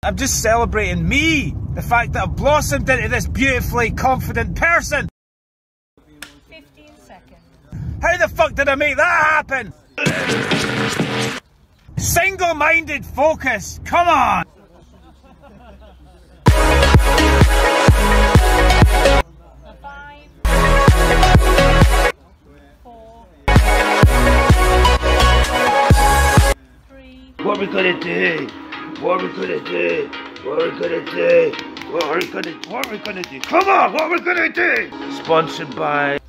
I'm just celebrating me, the fact that I've blossomed into this beautifully confident person. 15 seconds. How the fuck did I make that happen? Single-minded focus, come on! What are we gonna do? What are we gonna do? What are we gonna do? What are we gonna do? Come on, what are we gonna do? Sponsored by